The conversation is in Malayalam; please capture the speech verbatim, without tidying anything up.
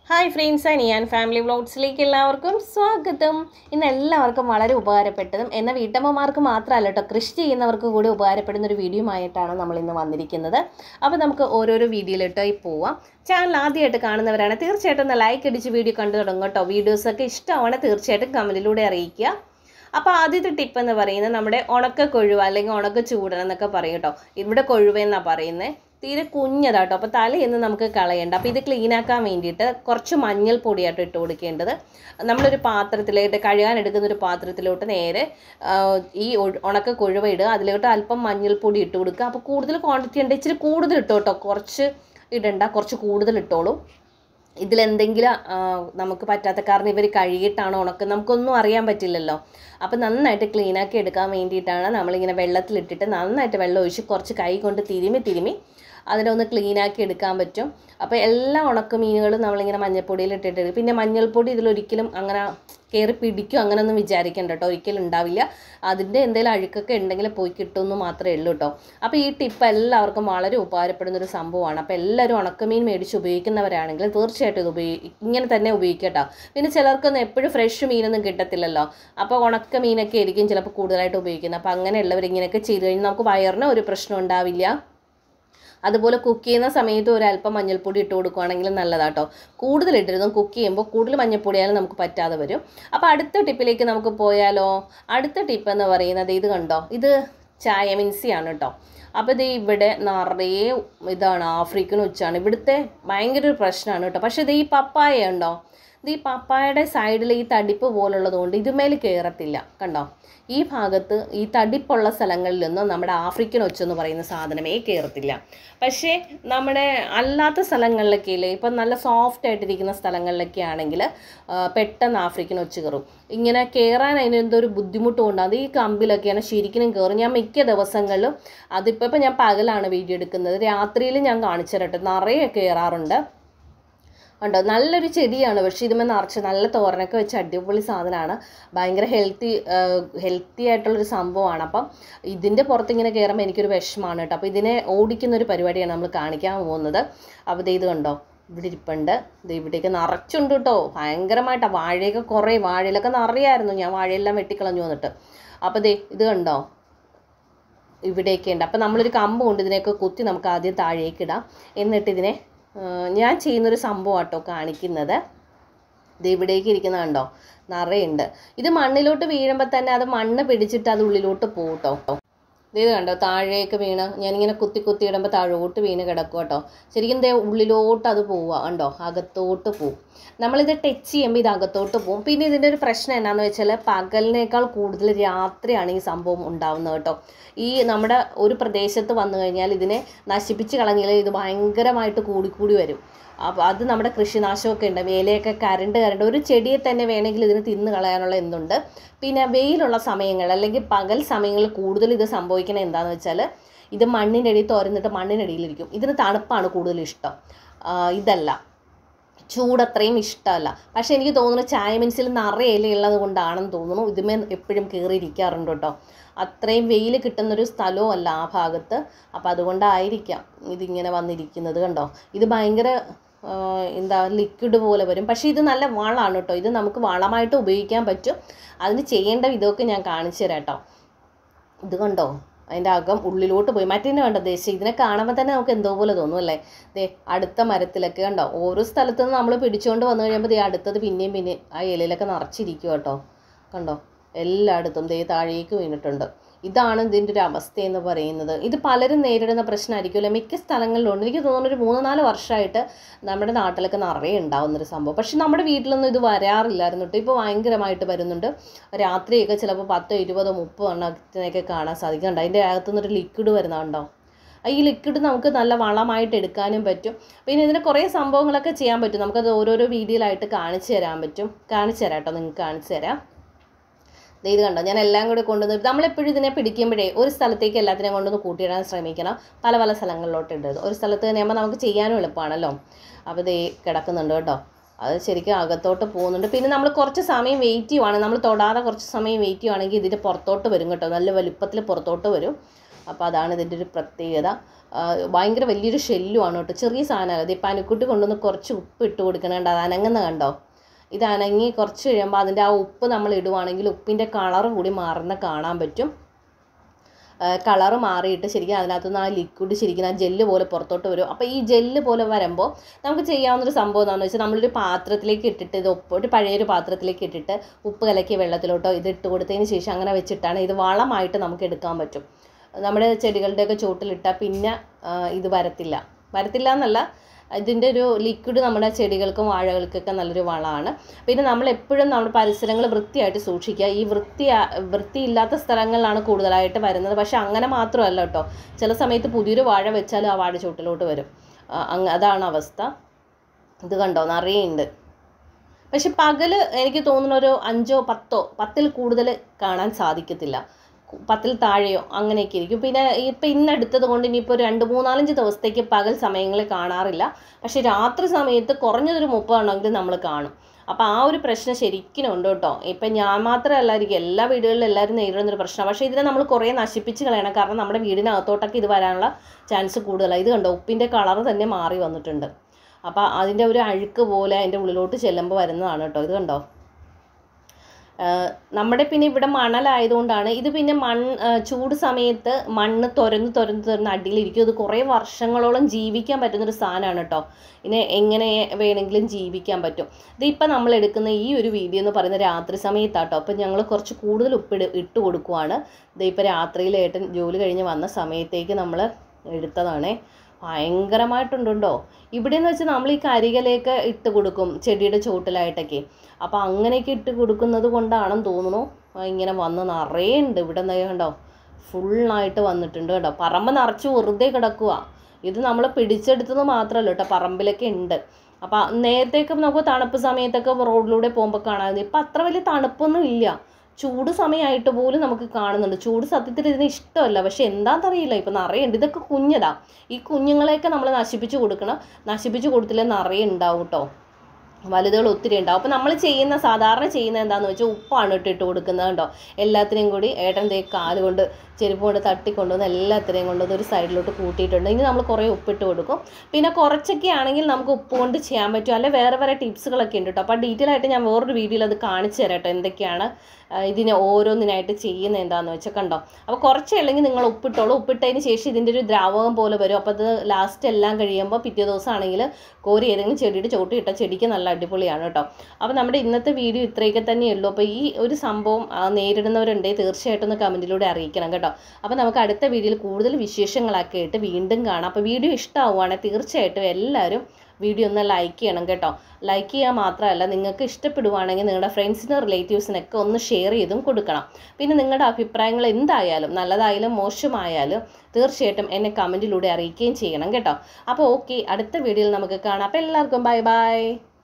ഹായ് ഫ്രണ്ട്സ്, ഞാൻ ഫാമിലി വ്ലോഗ്സിലേക്ക് എല്ലാവർക്കും സ്വാഗതം. ഇന്ന് എല്ലാവർക്കും വളരെ ഉപകാരപ്പെട്ടതും എന്നാൽ വീട്ടമ്മമാർക്ക് മാത്രമല്ല കേട്ടോ, കൃഷി ചെയ്യുന്നവർക്ക് കൂടി ഉപകാരപ്പെടുന്ന ഒരു വീഡിയോ ആയിട്ടാണ് നമ്മൾ ഇന്ന് വന്നിരിക്കുന്നത്. അപ്പോൾ നമുക്ക് ഓരോരോ വീഡിയോയിലിട്ടായി പോവാം. ചാനൽ ആദ്യമായിട്ട് കാണുന്നവരാണ് തീർച്ചയായിട്ടും ഒന്ന് ലൈക്ക് അടിച്ച് വീഡിയോ കണ്ടു തുടങ്ങും കേട്ടോ. വീഡിയോസൊക്കെ ഇഷ്ടമാണ് തീർച്ചയായിട്ടും കമൻറ്റിലൂടെ അറിയിക്കുക. അപ്പോൾ ആദ്യത്തെ ടിപ്പ് എന്ന് പറയുന്നത് നമ്മുടെ ഉണക്ക കൊഴുവ അല്ലെങ്കിൽ ഉണക്ക ചൂടൻ എന്നൊക്കെ പറയും കേട്ടോ. ഇവിടെ കൊഴുവ എന്നാണ് പറയുന്നത്. തീരെ കുഞ്ഞതാട്ടോ. അപ്പോൾ തലയൊന്നും നമുക്ക് കളയണ്ട. അപ്പോൾ ഇത് ക്ലീനാക്കാൻ വേണ്ടിയിട്ട് കുറച്ച് മഞ്ഞൾപ്പൊടിയായിട്ട് ഇട്ട് കൊടുക്കേണ്ടത്. നമ്മളൊരു പാത്രത്തിലേക്ക് കഴുകാൻ എടുക്കുന്ന ഒരു പാത്രത്തിലോട്ട് നേരെ ഈ ഉണക്ക കൊഴുവ ഇടുക. അതിലോട്ട് അല്പം മഞ്ഞൾപ്പൊടി ഇട്ട് കൊടുക്കുക. അപ്പോൾ കൂടുതൽ ക്വാണ്ടിറ്റി ഉണ്ട്, ഇച്ചിരി കൂടുതൽ ഇട്ടോ കേട്ടോ, കുറച്ച് ഇടണ്ട, കുറച്ച് കൂടുതൽ ഇട്ടോളൂ. ഇതിലെന്തെങ്കിലും നമുക്ക് പറ്റാത്ത കാരണം ഇവർ കഴുകിയിട്ടാണോ ഉണക്ക് നമുക്കൊന്നും അറിയാൻ പറ്റില്ലല്ലോ. അപ്പോൾ നന്നായിട്ട് ക്ലീനാക്കി എടുക്കാൻ വേണ്ടിയിട്ടാണ് നമ്മളിങ്ങനെ വെള്ളത്തിലിട്ടിട്ട് നന്നായിട്ട് വെള്ളം ഒഴിച്ച് കുറച്ച് കൈ കൊണ്ട് തിരുമി തിരുമി അതിനൊന്ന് ക്ലീനാക്കി എടുക്കാൻ പറ്റും. അപ്പോൾ എല്ലാ ഉണക്ക മീനുകളും നമ്മളിങ്ങനെ മഞ്ഞൾപ്പൊടിയിൽ ഇട്ടിട്ട്, പിന്നെ മഞ്ഞൾപ്പൊടി ഇതിലൊരിക്കലും അങ്ങനെ കയറി പിടിക്കും അങ്ങനെയൊന്നും വിചാരിക്കേണ്ട കേട്ടോ, ഒരിക്കലും ഉണ്ടാവില്ല. അതിൻ്റെ എന്തെങ്കിലും അഴുക്കൊക്കെ ഉണ്ടെങ്കിൽ പോയി കിട്ടുമെന്ന് മാത്രമേ ഉള്ളൂ കേട്ടോ. അപ്പോൾ ഈ ടിപ്പ് എല്ലാവർക്കും വളരെ ഉപകാരപ്പെടുന്നൊരു സംഭവമാണ്. അപ്പോൾ എല്ലാവരും ഉണക്കമീൻ മേടിച്ച് ഉപയോഗിക്കുന്നവരാണെങ്കിൽ തീർച്ചയായിട്ടും ഇത് ഉപയോഗി ഇങ്ങനെ തന്നെ ഉപയോഗിക്കട്ടോ. പിന്നെ ചിലർക്കൊന്നും എപ്പോഴും ഫ്രഷ് മീനൊന്നും കിട്ടത്തില്ലല്ലോ. അപ്പോൾ ഉണക്ക മീനൊക്കെ ആയിരിക്കും ചിലപ്പോൾ കൂടുതലായിട്ട് ഉപയോഗിക്കുന്നത്. അപ്പോൾ അങ്ങനെയുള്ളവർ ഇങ്ങനെയൊക്കെ ചെയ്ത് കഴിഞ്ഞാൽ നമുക്ക് വയറിന് ഒരു പ്രശ്നം ഉണ്ടാവില്ല. അതുപോലെ കുക്ക് ചെയ്യുന്ന സമയത്ത് ഒരല്പം മഞ്ഞൾപ്പൊടി ഇട്ട് കൊടുക്കുകയാണെങ്കിൽ നല്ലതാട്ടോ. കൂടുതൽ ഇട്ടിരുന്നു കുക്ക് ചെയ്യുമ്പോൾ കൂടുതൽ മഞ്ഞൾപ്പൊടിയാലും നമുക്ക് പറ്റാതെ വരും. അപ്പോൾ അടുത്ത ടിപ്പിലേക്ക് നമുക്ക് പോയാലോ. അടുത്ത ടിപ്പ് എന്ന് പറയുന്നത് ഇത് കണ്ടോ, ഇത് ചായ മിൻസിയാണ് കേട്ടോ. അപ്പോൾ ഇത് ഇവിടെ നിറയെ ഇതാണ് ആഫ്രിക്കൻ ഉച്ചാണ്. ഇവിടുത്തെ ഭയങ്കര ഒരു പ്രശ്നമാണ് കേട്ടോ. പക്ഷേ ഇത് ഈ പപ്പായ ഉണ്ടോ, ഇത് ഈ പപ്പായയുടെ സൈഡിൽ ഈ തടിപ്പ് പോലുള്ളത് കൊണ്ട് ഇതുമേൽ കയറത്തില്ല കണ്ടോ. ഈ ഭാഗത്ത് ഈ തടിപ്പുള്ള സ്ഥലങ്ങളിലൊന്നും നമ്മുടെ ആഫ്രിക്കൻ ഒച്ചെന്ന് പറയുന്ന സാധനമേ കയറത്തില്ല. പക്ഷേ നമ്മുടെ അല്ലാത്ത സ്ഥലങ്ങളിലൊക്കെ ഇല്ലേ, ഇപ്പം നല്ല സോഫ്റ്റ് ആയിട്ടിരിക്കുന്ന സ്ഥലങ്ങളിലൊക്കെ ആണെങ്കിൽ പെട്ടെന്ന് ആഫ്രിക്കൻ ഒച്ച കയറും. ഇങ്ങനെ കയറാൻ അതിനെന്തോ ഒരു ബുദ്ധിമുട്ട് കൊണ്ട് അത് ഈ കമ്പിലൊക്കെയാണ് ശരിക്കും കയറും. ഞാൻ മിക്ക ദിവസങ്ങളിലും അതിപ്പോൾ ഇപ്പം ഞാൻ പകലാണ് വീഡിയോ എടുക്കുന്നത്, രാത്രിയിൽ ഞാൻ കാണിച്ചു തരട്ടെ, നിറയെ കയറാറുണ്ട് ഉണ്ടോ. നല്ലൊരു ചെടിയാണ്, പക്ഷേ ഇതുമേ നിറച്ച് നല്ല തോരനൊക്കെ വെച്ച് അടിപൊളി സാധനമാണ്. ഭയങ്കര ഹെൽത്തി ഹെൽത്തി ആയിട്ടുള്ളൊരു സംഭവമാണ്. അപ്പം ഇതിൻ്റെ പുറത്ത് ഇങ്ങനെ കയറുമ്പോൾ എനിക്കൊരു വിഷമമാണ് കേട്ടോ. അപ്പോൾ ഇതിനെ ഓടിക്കുന്നൊരു പരിപാടിയാണ് നമ്മൾ കാണിക്കാൻ പോകുന്നത്. അപ്പോൾ ഇത് ഇത് കണ്ടോ, ഇവിടെ ഇരിപ്പുണ്ട്. ഇത് ഇവിടേക്ക് നിറച്ചുണ്ട് കേട്ടോ, ഭയങ്കരമായിട്ടാണ്. വാഴയൊക്കെ കുറേ, വാഴയിലൊക്കെ നിറയായിരുന്നു, ഞാൻ വാഴയെല്ലാം വെട്ടിക്കളഞ്ഞു വന്നിട്ട്. അപ്പോൾ ദേ ഇത് കണ്ടോ, ഇവിടെയൊക്കെ ഉണ്ട്. അപ്പോൾ നമ്മളൊരു കമ്പ് കൊണ്ട് ഇതിനെയൊക്കെ കുത്തി നമുക്ക് ആദ്യം താഴേക്ക് ഇടാം. എന്നിട്ട് ഇതിനെ ഞാൻ ചെയ്യുന്നൊരു സംഭവം കേട്ടോ കാണിക്കുന്നത്. ഇത് ഇവിടേക്ക് ഇരിക്കുന്ന കണ്ടോ, നിറയുണ്ട്. ഇത് മണ്ണിലോട്ട് വീഴുമ്പോൾ തന്നെ അത് മണ്ണ് പിടിച്ചിട്ട് അത് ഉള്ളിലോട്ട് പോകും കേട്ടോ. ഇത് കണ്ടോ, താഴേക്ക് വീണ് ഞാനിങ്ങനെ കുത്തി കുത്തി ഇടുമ്പോൾ താഴോട്ട് വീണ് കിടക്കും കേട്ടോ. ശരിക്കും ദേ ഉള്ളിലോട്ട് അത് പോവുക കണ്ടോ, അകത്തോട്ട് പോവും. നമ്മളിത് ടച്ച് ചെയ്യുമ്പോൾ ഇത് അകത്തോട്ട് പോവും. പിന്നെ ഇതിൻ്റെ ഒരു പ്രശ്നം എന്നാന്ന് വെച്ചാൽ പകലിനേക്കാൾ കൂടുതൽ രാത്രിയാണ് ഈ സംഭവം ഉണ്ടാവുന്നത് കേട്ടോ. ഈ നമ്മുടെ ഒരു പ്രദേശത്ത് വന്നു കഴിഞ്ഞാൽ ഇതിനെ നശിപ്പിച്ച് കളഞ്ഞാൽ ഇത് ഭയങ്കരമായിട്ട് കൂടിക്കൂടി വരും. അപ്പോൾ അത് നമ്മുടെ കൃഷിനാശമൊക്കെ ഉണ്ട്. വേലയൊക്കെ കരണ്ട് കരണ്ട് ഒരു ചെടിയെ തന്നെ വേണമെങ്കിൽ ഇതിന് തിന്ന് കളയാനുള്ള എന്തുണ്ട്. പിന്നെ വെയിലുള്ള സമയങ്ങൾ അല്ലെങ്കിൽ പകൽ സമയങ്ങളിൽ കൂടുതൽ ഇത് സംഭവിക്കുന്നത് എന്താണെന്ന് വെച്ചാൽ ഇത് മണ്ണിൻ്റെ അടിയിൽ തുറന്നിട്ട് മണ്ണിനടിയിലിരിക്കും. ഇതിന് തണുപ്പാണ് കൂടുതൽ ഇഷ്ടം, ഇതല്ല ചൂടത്രയും ഇഷ്ടമല്ല. പക്ഷേ എനിക്ക് തോന്നുന്നു ചായ മിൻസിൽ നിറയെ ഇലയുള്ളത് കൊണ്ടാണെന്ന് തോന്നുന്നു ഇതുമേ എപ്പോഴും കയറിയിരിക്കാറുണ്ട് കേട്ടോ. അത്രയും വെയിൽ കിട്ടുന്നൊരു സ്ഥലവും അല്ല ആ ഭാഗത്ത്. അപ്പോൾ അതുകൊണ്ടായിരിക്കാം ഇതിങ്ങനെ വന്നിരിക്കുന്നത് കണ്ടോ. ഇത് ഭയങ്കര എന്താ ലിക്വിഡ് പോലെ വരും. പക്ഷേ ഇത് നല്ല വളമാണ് കേട്ടോ. ഇത് നമുക്ക് വളമായിട്ട് ഉപയോഗിക്കാൻ പറ്റും. അതിന് ചെയ്യേണ്ട വിധമൊക്കെ ഞാൻ കാണിച്ചു തരാം കേട്ടോ. ഇത് കണ്ടോ, അതിൻ്റെ അകം ഉള്ളിലോട്ട് പോയി. മറ്റേന്നെ കണ്ടോ ദേശം, ഇതിനെ കാണുമ്പോൾ തന്നെ നമുക്ക് എന്തോ പോലെ തോന്നും അല്ലേ. ദേ അടുത്ത മരത്തിലൊക്കെ കണ്ടോ, ഓരോ സ്ഥലത്തു നിന്ന് നമ്മൾ പിടിച്ചുകൊണ്ട് വന്നു കഴിയുമ്പോൾ ദേ അടുത്തത് പിന്നെയും പിന്നെയും ആ ഇലയിലൊക്കെ നിറച്ചിരിക്കും കേട്ടോ. കണ്ടോ എല്ലായിടത്തും ദേ താഴേക്ക് വീണിട്ടുണ്ട്. ഇതാണ് ഇതിൻ്റെ ഒരു അവസ്ഥയെന്ന് പറയുന്നത്. ഇത് പലരും നേരിടുന്ന പ്രശ്നമായിരിക്കുമല്ലോ, മിക്ക സ്ഥലങ്ങളിലുണ്ട്. എനിക്ക് തോന്നുന്നു ഒരു മൂന്ന് നാല് വർഷമായിട്ട് നമ്മുടെ നാട്ടിലൊക്കെ നിറയെ ഉണ്ടാവുന്നൊരു സംഭവം. പക്ഷെ നമ്മുടെ വീട്ടിലൊന്നും ഇത് വരാറില്ലായിരുന്നു കേട്ടോ. ഇപ്പോൾ ഭയങ്കരമായിട്ട് വരുന്നുണ്ട്. രാത്രിയൊക്കെ ചിലപ്പോൾ പത്തോ ഇരുപതോ മുപ്പതോ എണ്ണത്തിനൊക്കെ കാണാൻ സാധിക്കുന്നുണ്ട്. അതിൻ്റെ അകത്തുനിന്നൊരു ലിക്വിഡ് വരുന്നുണ്ടോ. ഈ ലിക്വിഡ് നമുക്ക് നല്ല വളമായിട്ട് എടുക്കാനും പറ്റും. പിന്നെ ഇതിന് കുറേ സംഭവങ്ങളൊക്കെ ചെയ്യാൻ പറ്റും. നമുക്കത് ഓരോരോ വീഡിയോയിലായിട്ട് കാണിച്ചു തരാൻ പറ്റും. കാണിച്ചു തരാം കേട്ടോ, നിങ്ങൾക്ക് കാണിച്ചു തരാം. ഇത് കണ്ടോ, ഞാൻ എല്ലാം കൂടെ കൊണ്ടുവന്ന് നമ്മളെപ്പോഴും ഇതിനെ പിടിക്കുമ്പോഴേ ഒരു സ്ഥലത്തേക്ക് എല്ലാത്തിനെയും കൊണ്ടുവന്ന് കൂട്ടിയിടാൻ ശ്രമിക്കണം. പല പല സ്ഥലങ്ങളിലോട്ട് ഇടരുത്. ഒരു സ്ഥലത്ത് തന്നെയാകുമ്പോൾ നമുക്ക് ചെയ്യാനും എളുപ്പമാണല്ലോ. അപ്പോൾ ഇത് കിടക്കുന്നുണ്ട് കേട്ടോ. അത് ശരിക്കും അകത്തോട്ട് പോകുന്നുണ്ട്. പിന്നെ നമ്മൾ കുറച്ച് സമയം വെയിറ്റ് ചെയ്യുവാണെങ്കിൽ, നമ്മൾ തൊടാതെ കുറച്ച് സമയം വെയിറ്റ് ചെയ്യുവാണെങ്കിൽ ഇതിൻ്റെ പുറത്തോട്ട് വരും കേട്ടോ. നല്ല വലുപ്പത്തിൽ പുറത്തോട്ട് വരും. അപ്പോൾ അതാണ് ഇതിൻ്റെ ഒരു പ്രത്യേകത. ഭയങ്കര വലിയൊരു ഷെല്ലുമാണ് കേട്ടോ, ചെറിയ സാധനമല്ല. ഇത് ഇപ്പം അനുക്കുട്ടി കൊണ്ടുവന്ന് കുറച്ച് ഉപ്പ് ഇട്ട് കൊടുക്കണേണ്ട, അത് അനങ്ങുന്ന കണ്ടോ. ഇത് അനങ്ങി കുറച്ച് കഴിയുമ്പോൾ അതിൻ്റെ ആ ഉപ്പ് നമ്മൾ ഇടുവാണെങ്കിൽ ഉപ്പിൻ്റെ കളറ് കൂടി മാറുന്ന കാണാൻ പറ്റും. കളറ് മാറിയിട്ട് ശരിക്കും അതിനകത്തുനിന്ന് ആ ലിക്വിഡ് ശരിക്കും ആ ജെല്ല് പോലെ പുറത്തോട്ട് വരും. അപ്പോൾ ഈ ജെല്ല് പോലെ വരുമ്പോൾ നമുക്ക് ചെയ്യാവുന്നൊരു സംഭവം എന്താണെന്ന് വെച്ചാൽ നമ്മളൊരു പാത്രത്തിലേക്ക് ഇട്ടിട്ട് ഇത് ഉപ്പ് ഒരു പഴയൊരു പാത്രത്തിലേക്ക് ഇട്ടിട്ട് ഉപ്പ് കലക്കിയ വെള്ളത്തിലോട്ടോ ഇത് ഇട്ട് കൊടുത്തതിന് ശേഷം അങ്ങനെ വെച്ചിട്ടാണ് ഇത് വളമായിട്ട് നമുക്ക് എടുക്കാൻ പറ്റും. നമ്മുടെ ചെടികളുടെയൊക്കെ ചോട്ടിലിട്ടാൽ പിന്നെ ഇത് വരത്തില്ല വരത്തില്ല എന്നല്ല, ഇതിൻ്റെ ഒരു ലിക്വിഡ് നമ്മുടെ ചെടികൾക്കും വാഴകൾക്കൊക്കെ നല്ലൊരു വളമാണ്. പിന്നെ നമ്മൾ എപ്പോഴും നമ്മുടെ പരിസരങ്ങൾ വൃത്തിയായിട്ട് സൂക്ഷിക്കുക. ഈ വൃത്തി വൃത്തിയില്ലാത്ത സ്ഥലങ്ങളിലാണ് കൂടുതലായിട്ട് വരുന്നത്. പക്ഷെ അങ്ങനെ മാത്രമല്ല കേട്ടോ, ചില സമയത്ത് പുതിയൊരു വാഴ വെച്ചാലും ആ വാഴ ചോട്ടിലോട്ട് വരും. അതാണ് അവസ്ഥ. ഇത് കണ്ടോ നിറയെ ഉണ്ട്. പക്ഷെ പകൽ എനിക്ക് തോന്നുന്ന ഒരു അഞ്ചോ പത്തോ പത്തിൽ കൂടുതൽ കാണാൻ സാധിക്കത്തില്ല, പത്തിൽ താഴെയോ അങ്ങനെയൊക്കെ ഇരിക്കും. പിന്നെ ഇപ്പം ഇന്നെടുത്തത് കൊണ്ട് ഇനിയിപ്പോൾ ഒരു രണ്ട് മൂന്നാലഞ്ച് ദിവസത്തേക്ക് പകൽ സമയങ്ങളിൽ കാണാറില്ല. പക്ഷേ രാത്രി സമയത്ത് കുറഞ്ഞതൊരു മുപ്പതെണ്ണമെങ്കിലും നമ്മൾ കാണും. അപ്പോൾ ആ ഒരു പ്രശ്നം ശരിക്കും ഉണ്ട് കേട്ടോ. ഇപ്പം ഞാൻ മാത്രമല്ലായിരിക്കും, എല്ലാ വീടുകളിലും എല്ലാവരും നേരിടുന്നൊരു പ്രശ്നമാണ്. പക്ഷേ ഇതിനെ നമ്മൾ കുറേ നശിപ്പിച്ച് കളയണം, കാരണം നമ്മുടെ വീടിനകത്തോട്ടൊക്കെ ഇത് വരാനുള്ള ചാൻസ് കൂടുതലാണ്. ഇത് കണ്ടോ ഉപ്പിൻ്റെ കളർ തന്നെ മാറി വന്നിട്ടുണ്ട്. അപ്പോൾ അതിൻ്റെ ഒരു അഴുക്ക് പോലെ അതിൻ്റെ ഉള്ളിലോട്ട് ചെല്ലുമ്പോൾ വരുന്നതാണ് കേട്ടോ. ഇത് കണ്ടോ. നമ്മുടെ പിന്നെ ഇവിടെ മണലായതുകൊണ്ടാണ് ഇത്. പിന്നെ മണ്ണ് ചൂട് സമയത്ത് മണ്ണ് തുരന്ന് തുരന്ന് തുരന്ന് അടിയിലിരിക്കും. ഇത് കുറേ വർഷങ്ങളോളം ജീവിക്കാൻ പറ്റുന്നൊരു സാധനമാണ് കേട്ടോ. ഇതിനെ എങ്ങനെ വേണമെങ്കിലും ജീവിക്കാൻ പറ്റും. ഇതിപ്പോൾ നമ്മൾ എടുക്കുന്ന ഈ ഒരു വീഡിയോ എന്ന് പറയുന്നത് രാത്രി സമയത്താട്ടോ. അപ്പം ഞങ്ങൾ കുറച്ച് കൂടുതൽ ഉപ്പിട് ഇട്ട് കൊടുക്കുവാണ്. ഇതിപ്പോൾ രാത്രിയിൽ ഏട്ടൻ ജോലി കഴിഞ്ഞ് വന്ന സമയത്തേക്ക് നമ്മൾ എടുത്തതാണേ. ഭയങ്കരമായിട്ടുണ്ടോ ഇവിടെ എന്ന് വെച്ചാൽ നമ്മൾ ഈ കരികലേക്ക് ഇട്ട് കൊടുക്കും ചെടിയുടെ ചോട്ടിലായിട്ടൊക്കെ. അപ്പോൾ അങ്ങനെയൊക്കെ ഇട്ട് കൊടുക്കുന്നത് കൊണ്ടാണെന്ന് തോന്നുന്നു ഇങ്ങനെ വന്ന് നിറയെ ഉണ്ട്. ഇവിടെ എന്താ കണ്ടോ ഫുള്ളായിട്ട് വന്നിട്ടുണ്ട് കേട്ടോ. പറമ്പ് നിറച്ച് വെറുതെ കിടക്കുക. ഇത് നമ്മൾ പിടിച്ചെടുത്തത് മാത്രമല്ല കേട്ടോ, പറമ്പിലൊക്കെ ഉണ്ട്. അപ്പോൾ നേരത്തേക്ക് നമുക്ക് തണുപ്പ് സമയത്തൊക്കെ റോഡിലൂടെ പോകുമ്പോൾ കാണാമായിരുന്നു. ഇപ്പം അത്ര വലിയ തണുപ്പൊന്നും ഇല്ല. ചൂട് സമയമായിട്ട് പോലും നമുക്ക് കാണുന്നുണ്ട്. ചൂട് സത്യത്തിൽ ഇതിന് ഇഷ്ടമല്ല, പക്ഷെ എന്താണെന്നറിയില്ല ഇപ്പം നിറയുണ്ട്. ഇതൊക്കെ കുഞ്ഞതാ. ഈ കുഞ്ഞുങ്ങളെയൊക്കെ നമ്മൾ നശിപ്പിച്ച് കൊടുക്കണം. നശിപ്പിച്ച് കൊടുത്തില്ലേ നിറയെ ഉണ്ടാവും കേട്ടോ, വലുതുകൾ ഒത്തിരി ഉണ്ടാവും. അപ്പോൾ നമ്മൾ ചെയ്യുന്ന സാധാരണ ചെയ്യുന്നത് എന്താണെന്ന് വെച്ചാൽ ഉപ്പാണ് ഇട്ടിട്ട് കൊടുക്കുന്നത് കേട്ടോ. എല്ലാത്തിനെയും കൂടി ഏട്ടൻ തേ കാല് കൊണ്ട് ചെരുപ്പ് കൊണ്ട് തട്ടിക്കൊണ്ടുവന്ന് എല്ലാത്തിനെയും കൊണ്ടുവന്ന് ഒരു സൈഡിലോട്ട് കൂട്ടിയിട്ടുണ്ട്. ഇനി നമ്മൾ കുറേ ഉപ്പിട്ട് കൊടുക്കും. പിന്നെ കുറച്ചൊക്കെ ആണെങ്കിൽ നമുക്ക് ഉപ്പ് കൊണ്ട് ചെയ്യാൻ പറ്റും. അല്ലെ വേറെ വേറെ ടിപ്സുകളൊക്കെ ഉണ്ട് കേട്ടോ. അപ്പോൾ ഡീറ്റെയിൽ ആയിട്ട് ഞാൻ വേറൊരു വീഡിയോയിൽ അത് കാണിച്ചു തരാം കേട്ടോ, എന്തൊക്കെയാണ് ഇതിന് ഓരോന്നിനായിട്ട് ചെയ്യുന്നത് എന്താണെന്ന് വെച്ചാൽ കണ്ടോ. അപ്പോൾ കുറച്ചേ ഉള്ളെങ്കിൽ നിങ്ങൾ ഉപ്പിട്ടോളൂ. ഉപ്പിട്ടതിന് ശേഷം ഇതിൻ്റെ ഒരു ദ്രാവകം പോലെ വരും. അപ്പോൾ അത് ലാസ്റ്റ് എല്ലാം കഴിയുമ്പോൾ പിറ്റേ ദിവസം ആണെങ്കിൽ കോരി ഏതെങ്കിലും ചെടിയുടെ ചോട്ടി ഇട്ട ചെടിക്ക് നല്ല അടിപൊളിയാണ് കേട്ടോ. അപ്പോൾ നമ്മുടെ ഇന്നത്തെ വീഡിയോ ഇത്രയൊക്കെ തന്നെയുള്ളൂ. അപ്പോൾ ഈ ഒരു സംഭവം നേരിടുന്നവരുണ്ടെങ്കിൽ തീർച്ചയായിട്ടും ഒന്ന് കമൻറ്റിലൂടെ അറിയിക്കണം കേട്ടോ. അപ്പോൾ നമുക്ക് അടുത്ത വീഡിയോയിൽ കൂടുതൽ വിശേഷങ്ങളൊക്കെ ആയിട്ട് വീണ്ടും കാണാം. അപ്പോൾ വീഡിയോ ഇഷ്ടമാവുകയാണെങ്കിൽ തീർച്ചയായിട്ടും എല്ലാവരും വീഡിയോ ഒന്ന് ലൈക്ക് ചെയ്യണം കേട്ടോ. ലൈക്ക് ചെയ്യുക മാത്രമല്ല, നിങ്ങൾക്ക് ഇഷ്ടപ്പെടുവാണെങ്കിൽ നിങ്ങളുടെ ഫ്രണ്ട്സിനും റിലേറ്റീവ്സിനൊക്കെ ഒന്ന് ഷെയർ ചെയ്തും കൊടുക്കണം. പിന്നെ നിങ്ങളുടെ അഭിപ്രായങ്ങൾ എന്തായാലും നല്ലതായാലും മോശമായാലും തീർച്ചയായിട്ടും എന്നെ കമൻറ്റിലൂടെ അറിയിക്കുകയും ചെയ്യണം കേട്ടോ. അപ്പോൾ ഓക്കെ, അടുത്ത വീഡിയോയിൽ നമുക്ക് കാണാം. അപ്പോൾ എല്ലാവർക്കും ബൈ ബൈ.